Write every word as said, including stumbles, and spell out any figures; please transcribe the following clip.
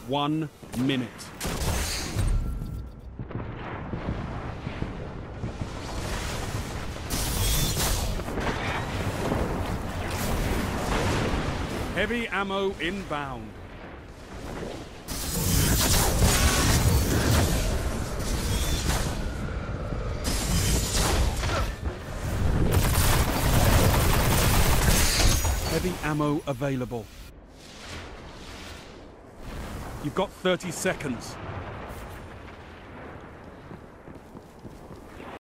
one minute. Heavy ammo inbound. Heavy ammo available. You've got thirty seconds.